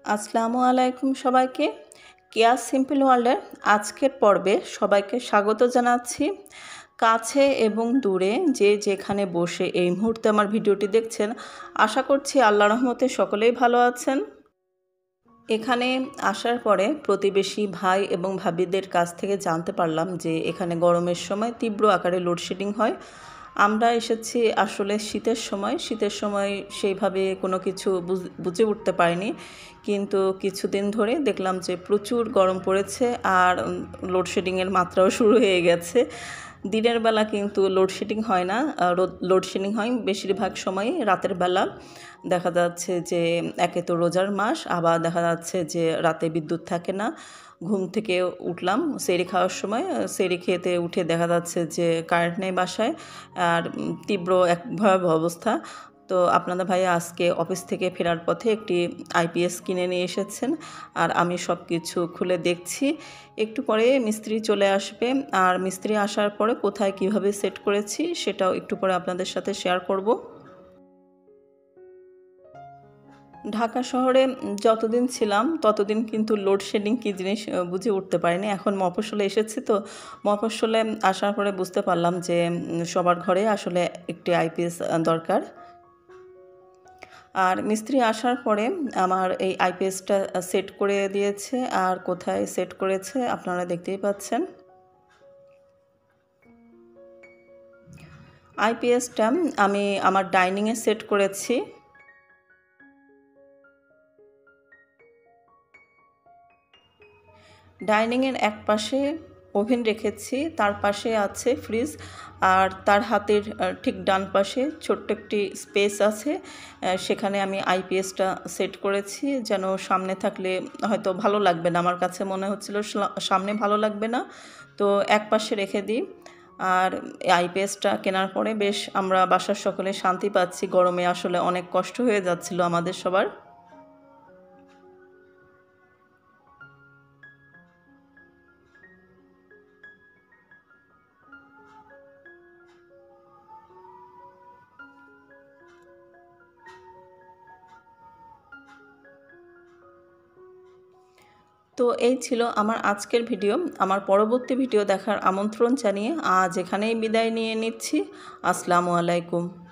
আসসালামু আলাইকুম সবাইকে। কেয়া সিম্পল ওয়ার্ল্ডের আজকের পর্বে সবাইকে স্বাগত জানাচ্ছি। কাছে এবং দূরে যে যেখানে বসে এই মুহূর্তে আমার ভিডিওটি দেখছেন, আশা করছি আল্লাহর রহমতে সকলেই ভালো আছেন। এখানে আসার পরে প্রতিবেশী ভাই এবং ভাবিদের কাছ থেকে জানতে পারলাম যে এখানে গরমের সময় তীব্র আকারে লোডশেডিং হয়। আমরা এসেছি আসলে শীতের সময় সেইভাবে কোনো কিছু বুঝে উঠতে পারিনি, কিন্তু কিছুদিন ধরে দেখলাম যে প্রচুর গরম পড়েছে আর লোডশেডিংয়ের মাত্রাও শুরু হয়ে গেছে। দিনের বেলা কিন্তু লোডশেডিং হয় না, লোডশেডিং হয় বেশিরভাগ সময়ই রাতের বেলা। দেখা যাচ্ছে যে একে তো রোজার মাস, আবার দেখা যাচ্ছে যে রাতে বিদ্যুৎ থাকে না। ঘুম থেকে উঠলাম সেহরি খাওয়ার সময়, সেহরি খেতে উঠে দেখা যাচ্ছে যে কারেন্ট নেই বাসায়, আর তীব্র এক ভয়াবহ অবস্থা। তো আপনাদের ভাই আজকে অফিস থেকে ফেরার পথে একটি আইপিএস কিনে নিয়ে এসেছেন, আর আমি সব কিছু খুলে দেখছি। একটু পরে মিস্ত্রি চলে আসবে, আর মিস্ত্রি আসার পরে কোথায় কিভাবে সেট করেছি সেটাও একটু পরে আপনাদের সাথে শেয়ার করব। ঢাকা শহরে যতদিন ছিলাম ততদিন কিন্তু লোডশেডিং কী জিনিস বুঝে উঠতে পারিনি। এখন মফস্বলে এসেছি, তো মফস্বলে আসার পরে বুঝতে পারলাম যে সবার ঘরে আসলে একটি আইপিএস দরকার। আর মিস্ত্রি আসার পরে আমার এই আইপিএসটা সেট করে দিয়েছে, আর কোথায় সেট করেছে আপনারা দেখতেই পাচ্ছেন। আইপিএসটা আমি আমার ডাইনিংয়ে সেট করেছি। ডাইনিংয়ের এক পাশে ওভেন রেখেছি, তার পাশে আছে ফ্রিজ, আর তার হাতের ঠিক ডান পাশে ছোট্ট একটি স্পেস আছে, সেখানে আমি আইপিএসটা সেট করেছি। যেন সামনে থাকলে হয়তো ভালো লাগবে না, আমার কাছে মনে হচ্ছিল সামনে ভালো লাগবে না, তো এক পাশে রেখে দিই। আর আইপিএসটা কেনার পরে বেশ আমরা বাসার সকলে শান্তি পাচ্ছি। গরমে আসলে অনেক কষ্ট হয়ে যাচ্ছিল আমাদের সবার। তো এই ছিল আমার আজকের ভিডিও। আমার পরবর্তী ভিডিও দেখার আমন্ত্রণ জানিয়ে আজ এখানেই বিদায় নিয়ে নিচ্ছি। আসসালামু আলাইকুম।